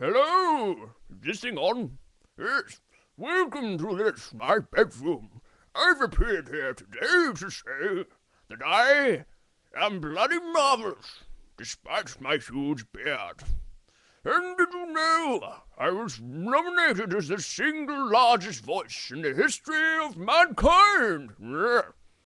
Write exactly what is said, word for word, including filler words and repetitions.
Hello! Is this thing on? Yes. Welcome to this, my bedroom. I've appeared here today to say that I am bloody marvelous, despite my huge beard. And did you know I was nominated as the single largest voice in the history of mankind? Yeah.